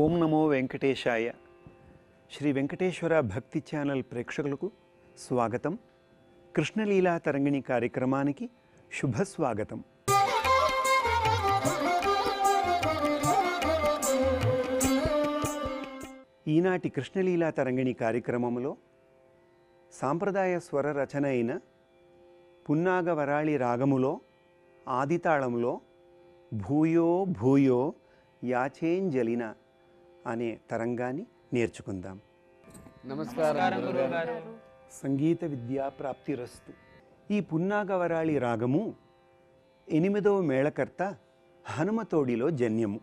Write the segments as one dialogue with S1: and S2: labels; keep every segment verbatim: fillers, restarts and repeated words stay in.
S1: ఓం నమో వెంకటేశాయ. శ్రీ వెంకటేశ్వర భక్తి ఛానల్ ప్రేక్షకులకు స్వాగతం. కృష్ణలీలా తరంగిణి కార్యక్రమానికి శుభస్వాగతం. ఈనాటి కృష్ణలీలా తరంగిణి కార్యక్రమంలో సాంప్రదాయ స్వర రచన అయిన పున్నాగవరాళి రాగములో ఆదితాళంలో భూయో భూయో యాచేంజలిన అనే తరంగాన్ని నేర్చుకుందాం.
S2: నమస్కారం గురుగారు.
S1: సంగీత విద్యా ప్రాప్తిరస్తు. ఈ పున్నాగవరాళి రాగము ఎనిమిదవ మేళకర్త హనుమతోడిలో జన్యము.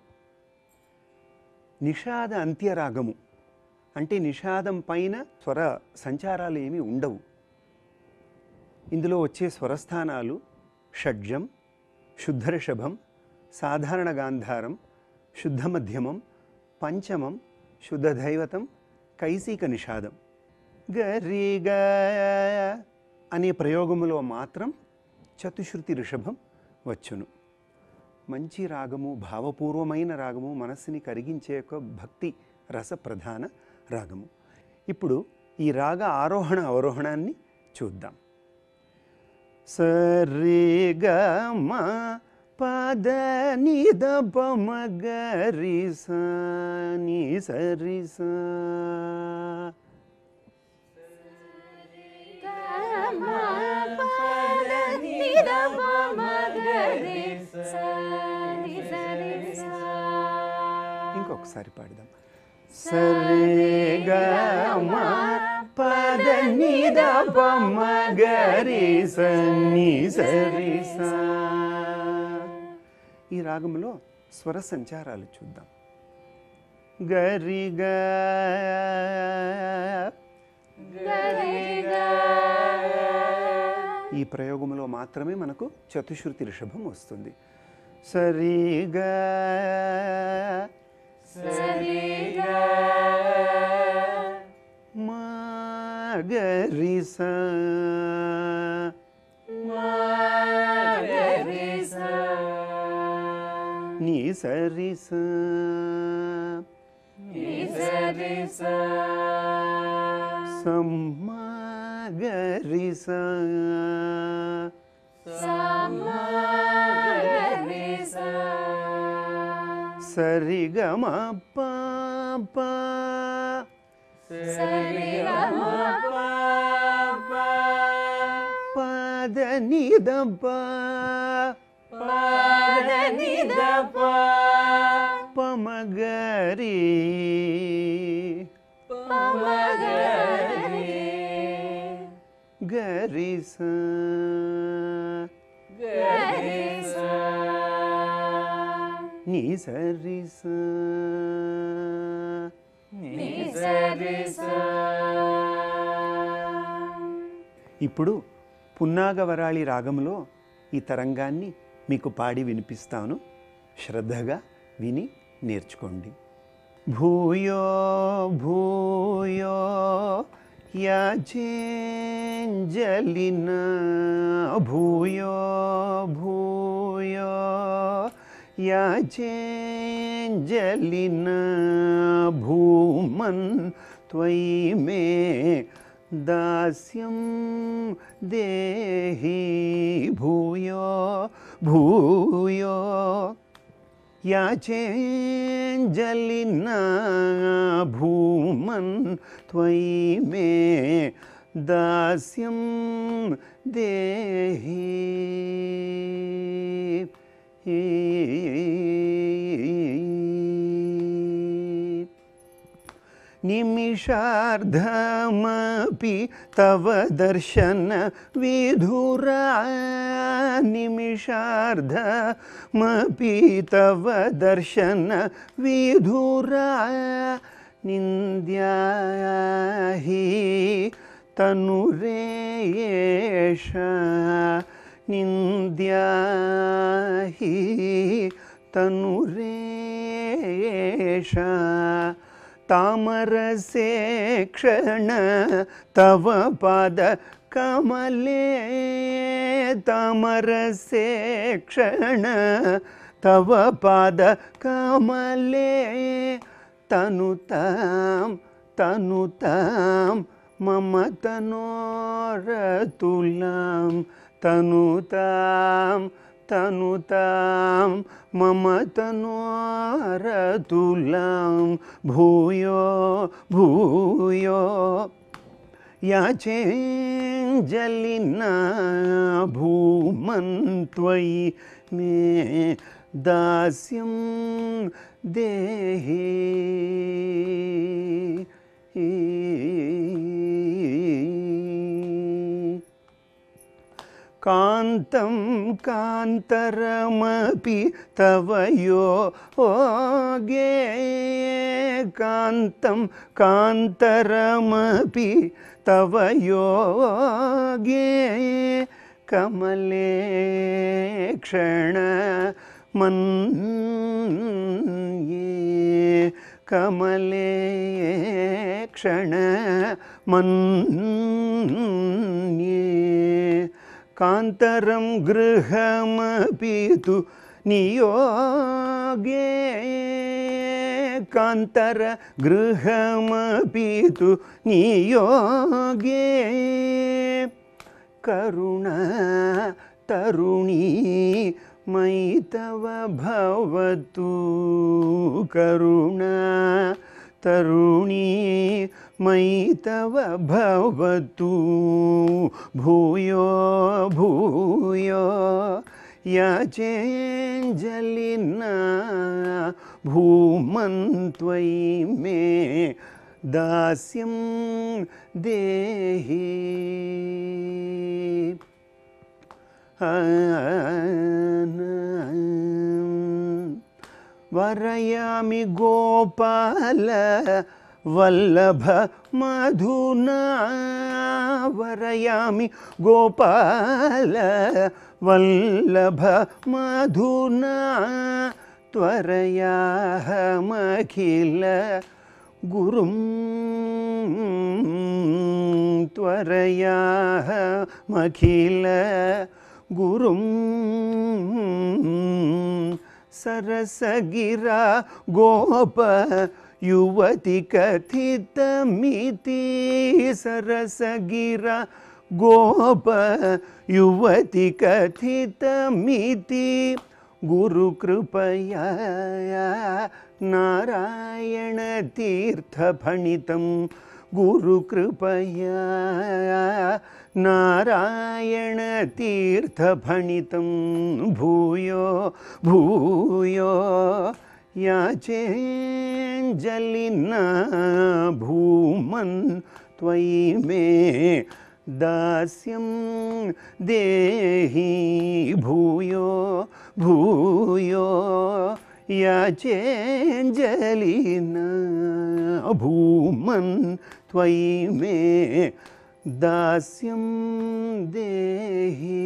S1: నిషాద అంత్యరాగము అంటే నిషాదం పైన స్వర సంచారాలు ఏమీ ఉండవు. ఇందులో వచ్చే స్వరస్థానాలు షడ్జం, శుద్ధరిషభం, సాధారణ గాంధారం, శుద్ధ మధ్యమం, పంచమం, శుద్ధ దైవతం, కైసిక నిషాదం. గరిగా అనే ప్రయోగములో మాత్రం చతుశ్రుతి రిషభం వచ్చును. మంచి రాగము, భావపూర్వమైన రాగము, మనస్సుని కరిగించే ఒక భక్తి రస ప్రధాన రాగము. ఇప్పుడు ఈ రాగ ఆరోహణ అవరోహణాన్ని చూద్దాం. సరిగమ పద నిద పమగరి సని సరి స. ఇంకొకసారి పాడదాం. సరిగమ పద నిద పమగరి సని సరి స. ఈ రాగంలో స్వర సంచారాలు చూద్దాం. గరిగా ఈ ప్రయోగంలో మాత్రమే మనకు చతుశ్రుతి రిషభం వస్తుంది. సరిగా మా గరి స ని సరి స సమా గరి స సరిగమ ప ప పద నిద ప పమగరి గరి స ని సరి స. ఇప్పుడు పున్నాగవరాళి రాగంలో ఈ తరంగాన్ని మీకు పాడి వినిపిస్తాను. శ్రద్ధగా విని నేర్చుకోండి. భూయో భూయో యాచేంజలిన భూయో భూయో యాచేంజలిన భూమన్ త్వయి మే దాస్యం దేహి భూయో భూయో యాచేంజలిన భూమన్ త్వయి మే దాస్యం దేహి. నిమిషార్ధమపి తవ దర్శన విధురా నిమిషార్ధమపి తవ దర్శన విధురా నింద్యాహి తనురేష నింద్యాహి తనురేష तामरसे क्षण तव पाद कमले तामरसे क्षण तव पाद कमले तनुतां तनुतां मम तनोरतुलां तनुतां तनुतां मम तनोरतुलां भूयो भूयो याचेऽञ्जलिना भूमन् त्वयि मे दास्यं देहि कान्तं कान्तरमपि तव योगे कान्तं कान्तरमपि तव योगे कमले क्षणमन्ये कमले क्षणमन्ये कान्तरं गृहमपि तु नियोगे कान्तर गृहमपि तु नियोगे करुणा तरुणी मयि तव भवतु करुणा तरुणी मयि तव भवतु भूयो भूयो याचेऽञ्जलिना भूमन् त्वयि मे दास्यं देहि वरयामि गोपाल वल्लभ मधुना वरयामि गोपाल वल्लभ मधुना त्वरयाहमखिल गुरुं त्वरयाहमखिल गुरुं सरसगिरा गोप युवति कथितमिति सरसगिरा गोप युवति कथितमिति गुरुकृपया नारायण तीर्थफणितं गुरुकृपया नारायण तीर्थफणितं भूयो भूयो याचेऽञ्जलिना भूमन् त्वयि मे दास्यं देहि भूयो भूयो याचेऽञ्जलिना भूमन् त्वयि मे दास्यं देहि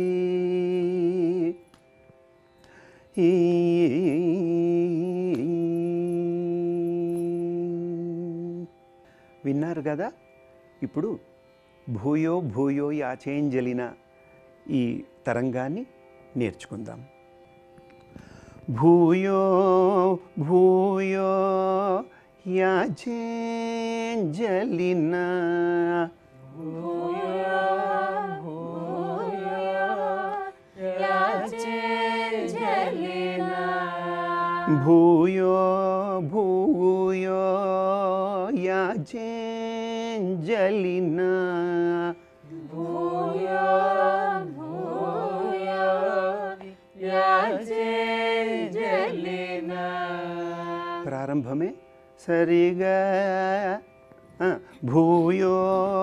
S1: విన్నారు కదా ఇప్పుడు భూయో భూయో యాచేంజలిన ఈ తరంగాన్ని నేర్చుకుందాం భూయో భూయో యాచేంజలిన
S3: భూయో భూయో యాచేంజలిన
S1: భూయో భూయో యాచేంజలిన
S3: భూయో భూయో యాచేంజలిన
S1: ప్రారంభమే సరిగా భూయో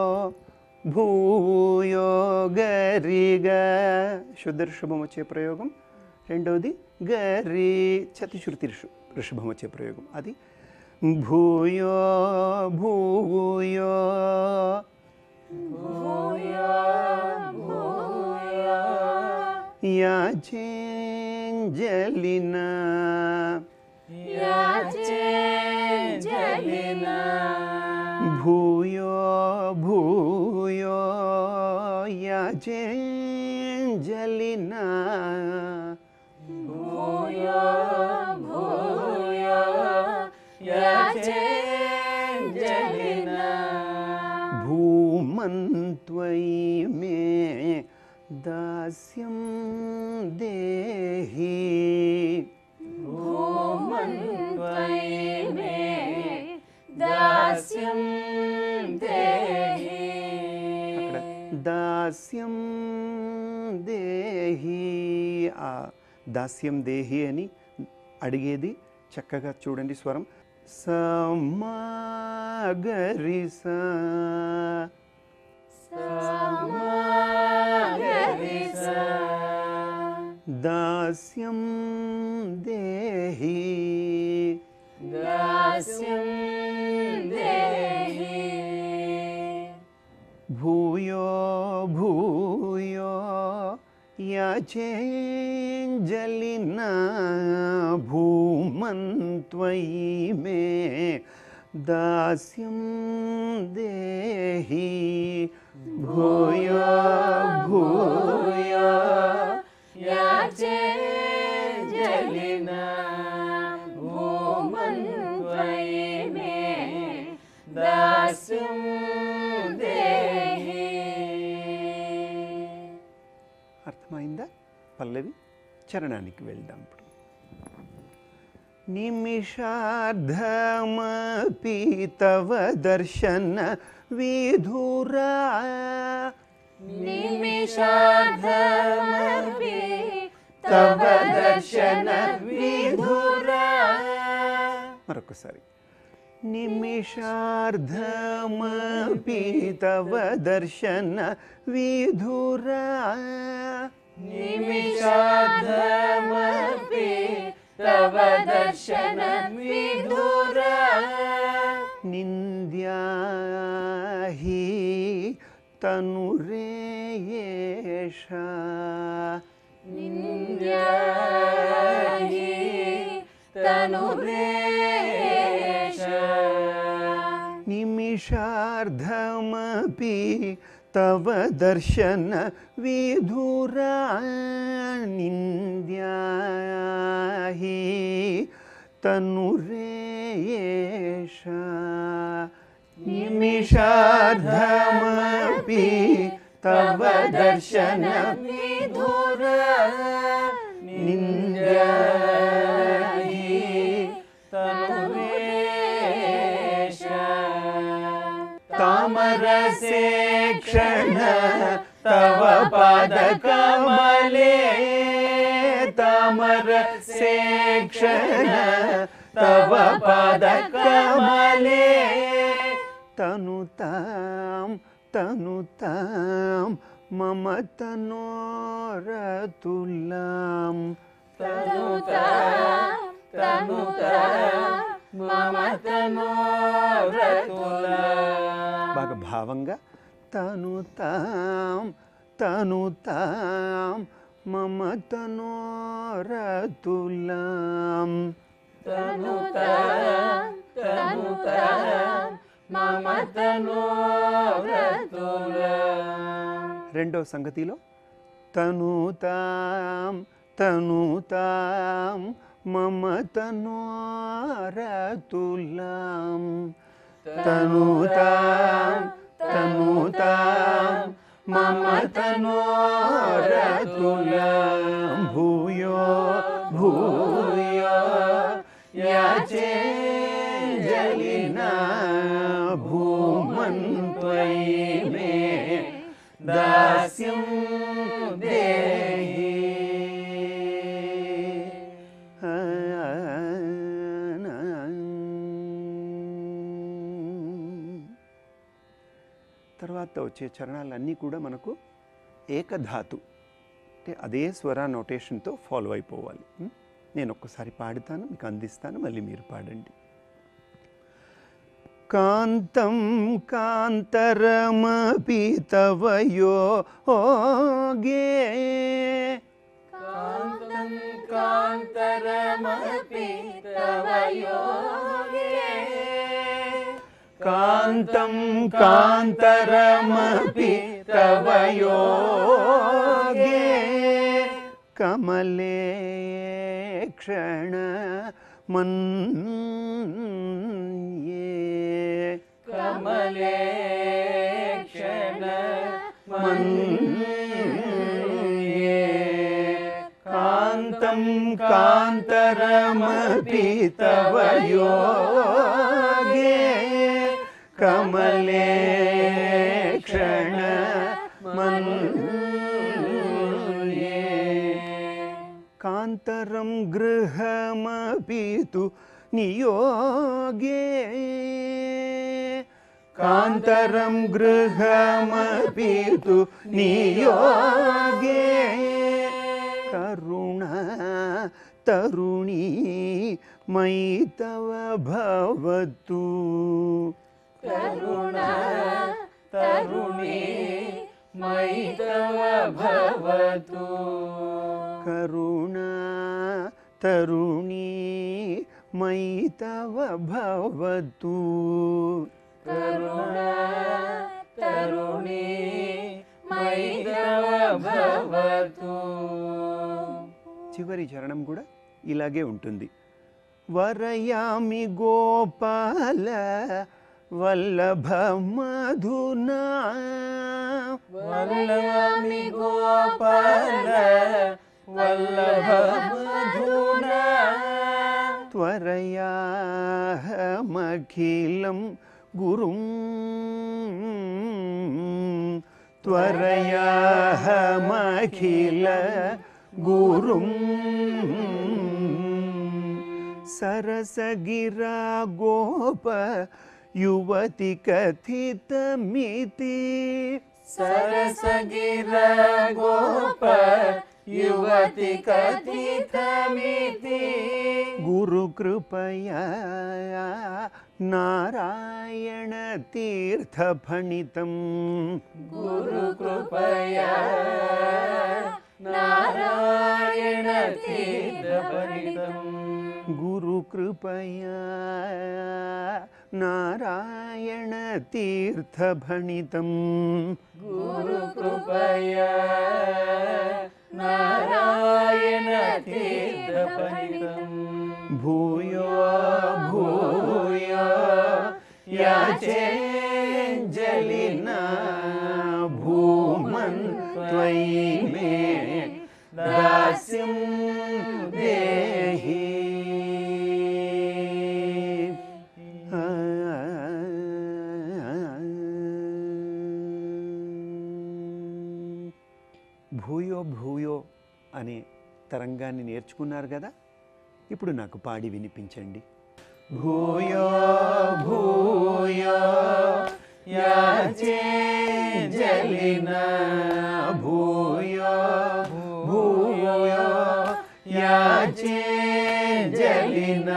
S1: భూయో గరిగా శుద్ధ ఋషభం వచ్చే ప్రయోగం రెండవది గరి చతుశ్రుతి ఋషభం వచ్చే ప్రయోగం అది భూయో భూయో
S3: భూయో భూయో
S1: యాచేంజలిన
S3: యాచేంజలిన
S1: భూయో భూయో యాచేంజలిన
S3: భూయో భూయో యాచేంజలిన
S1: దాస్యం దేహి. ఆ దాస్యం దేహి అని అడిగేది చక్కగా చూడండి స్వరం. సమగరి స దాస్యం దేహి.
S3: దాస్యం దేహి.
S1: భూయో భూయో యాచేంజలినా భూమన్త్వయి మే దాస్యం దేహి. భూయో భూయో
S3: యాచేంజలినా భూమన్త్వయి మే దాస్యం దేహి.
S1: అర్థమైందా? పల్లవి చరణానికి వెళ్దాం. ఇప్పుడు నిమిషార్ధమపి తవ దర్శన విధురా.
S3: నిమిషార్ధమపి తవ దర్శన విధురా.
S1: మరొకసారి. నిమిషార్ధమపి తవ దర్శన విధురా.
S3: నిమిషార్ధమపి తవ దర్శన విధురా.
S1: నింద్యాహి తనురేయేష.
S3: నింద్యాహి తనురేష.
S1: నిమిషార్ధమపి తవ దర్శన విధురా. నింద్యాహి తనురేష. నిమిషార్ధమపి తవ దర్శన
S3: విధురా.
S1: నింద్యాహి
S3: తనురేష.
S1: తామరసే క్షణ తవ పాద కమలే. తామరసే క్షణ తవ పాద కమలే. తనుతాం తనుతాం మమ తనోరతులాం.
S3: తనుతాం తనుతాం మమ తనోరతులాం.
S1: బాగా భావంగా. తనుతాం తనుతాం మమ తనోరతులాం.
S3: తనుతాం తనుతాం మమ తనోరతులాం.
S1: రెండో సంగతిలో తనుతాం తనుతాం మమ తనోరతులాం. తనుతాం తనుతాం మమ తనోరతులాం. భూయో భూయో యాచేంజలినా భూమన్త్వయి మే దాస్యం దేహి. తర్వాత వచ్చే చరణాలన్నీ కూడా మనకు ఏకధాతు అంటే అదే స్వర నోటేషన్తో ఫాలో అయిపోవాలి. నేను ఒక్కసారి పాడుతాను, మీకు అందిస్తాను, మళ్ళీ మీరు పాడండి. కాంతం కాంతరమపి తవ యోగే.
S3: కాంతం కాంతరమపి తవ యోగే.
S1: కాంతం కాంతరమపి తవ యోగే. కమలే క్షణ మన్యే.
S3: కమలే క్షణ
S1: మన్యే. కాంతం కాంతరమపి తవ యోగే. కమలే క్షణ మన్యే. कान्तरं गृहमपि तु नियोगे कान्तरं गृहमपि तु नियोगे करुणा तरुणी मयि तव भवतु
S3: करुणा तरुणी मयि तव भवतु
S1: करुणा तरुणी मयि तव भवतु
S3: करुणा तरुणी मयि तव भवतु
S1: చివరి చరణం కూడా ఇలాగే ఉంటుంది. వరయామి గోపాల వల్లభ మధునా
S3: వల్లభామి గోపాల వల్లభ మధునా
S1: త్వరయాహమఖిలం గురుం త్వరయాహమఖిల గురుం సరసగిరా గోప యువతి కథితమితి
S3: సరసగిరా గోప యువతి కథితమితి
S1: గురు కృపయా నారాయణ తీర్థ ఫణితం
S3: గురు కృపయా నారాయణ తీర్థఫణితం
S1: గురు కృపయా నారాయణ తీర్థ ఫణితం
S3: గురు కృపయా నారాయణ తీర్థఫణితం
S1: భూయో భూయో యాచేంజలినా భూమన్ త్వయి మే దాస్యం దేహి భూయో భూయో అనే తరంగాన్ని నేర్చుకున్నారు కదా, ఇప్పుడు నాకు పాడి వినిపించండి. భూయో భూయో యాచేంజలినా భూయో భూయో యాచేంజలినా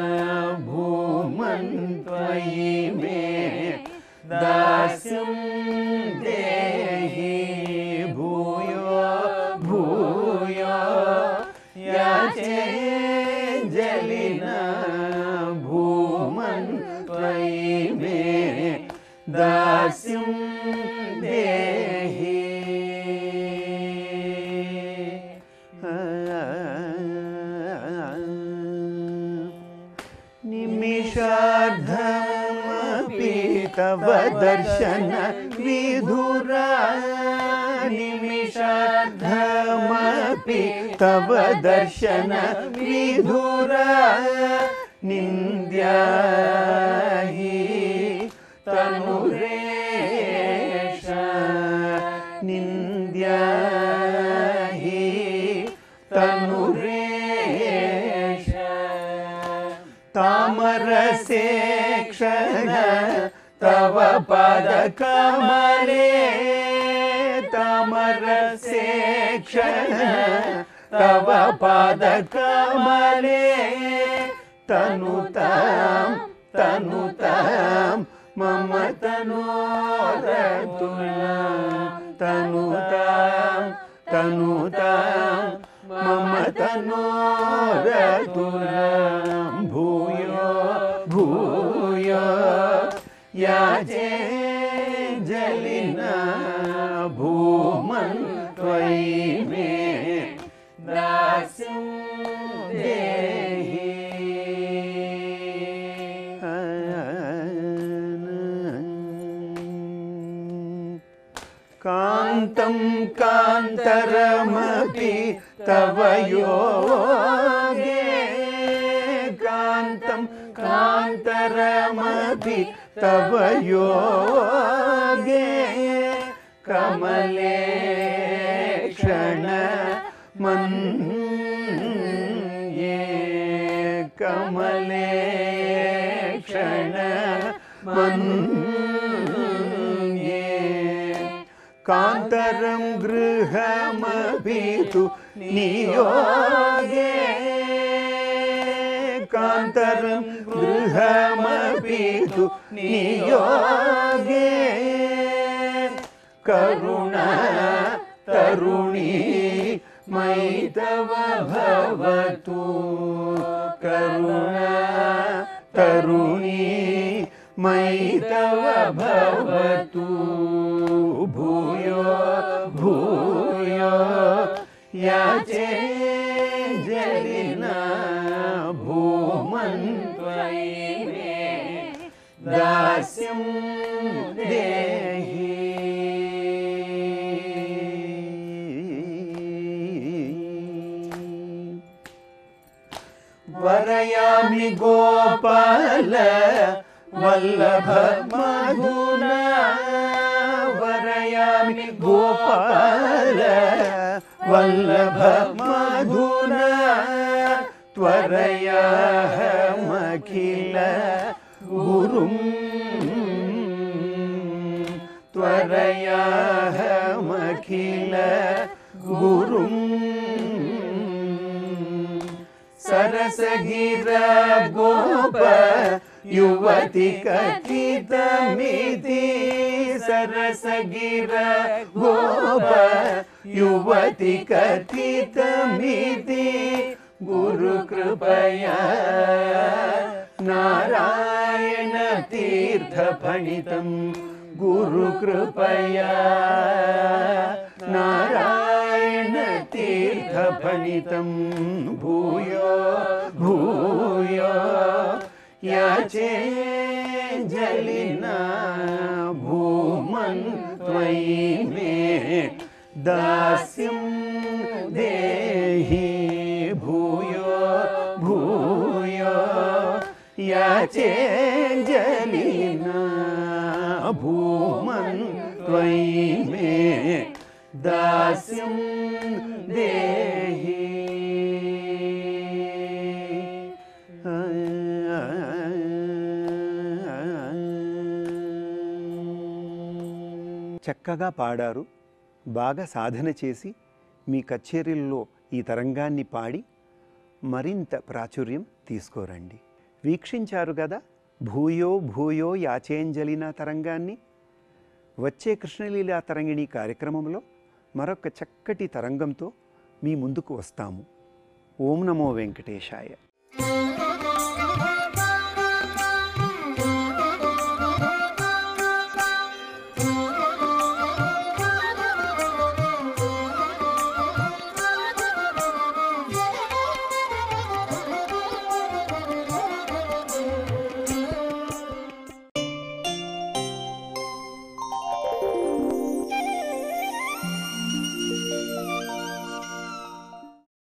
S1: భూమన్ త్వయి మే దాస్యం దేహి భూయో భూయో యాచేంజలినా భూమన్ త్వయి మే దాస్యం దేహి నిమిషార్ధమపి తవ దర్శన విధురా నిమిషార్ధమపి తవ దర్శన విధురా నింద్యాహి తనురేష నింద్యాహి తనురేష తామరసేక్షణ తవ పద కమలే తామరసేక్షణ తవ పద కమలే తనుతాం తనుతాం మమ తనోరతులాం తనుతాం తనుతాం మమ తనోరతులాం భూయో భూయో యాచేంజలినా భూమన్ త్వయి మే దాస్యం దేహి కాంతం కాంతరమపి తవ యోగే కాంతం కాంతరమపి తవ యోగే కమలే క్షణ మన్మథ కమలే క్షణ మన్యే కాంతరం గృహమపితు నియోగే కాంతరం గృహమపితు నియోగే కరుణ తరుణీ మైతవ భవతు కరుణ తరుణీ మైతవ భవతు భూయో భూయో యాచే జలినా భూమన్త్వయి మే దాస్యం దేహి వరయామి గోపాల వల్లభ మధునా వరయామి గోపాల వల్లభ మధునా త్వరయాహమఖిల గురుం త్వరయాహమఖిల గురుం సరసగిర గోప యువతి కథితమితి సరసగిర గోప యువతి కథితమితి గురు కృపయా నారాయణ తీర్థ ఫణితం గురు కృపయా నారాయణ తీర్థ ఫణితం భూయో భూయో యాచే జలినా భూమన్ త్వయి మే దాస్యం దేహి భూయో భూయో యాచే జలినా భూమన్ త్వయి మే దాస్యం దేహి చక్కగా పాడారు. బాగా సాధన చేసి మీ కచేరీల్లో ఈ తరంగాన్ని పాడి మరింత ప్రాచుర్యం తీసుకోరండి. వీక్షించారు కదా భూయో భూయో యాచేంజలినా తరంగాన్ని. వచ్చే కృష్ణలీలా తరంగిణి కార్యక్రమంలో మరొక చక్కటి తరంగంతో మీ ముందుకు వస్తాము. ఓం నమో వెంకటేశాయ.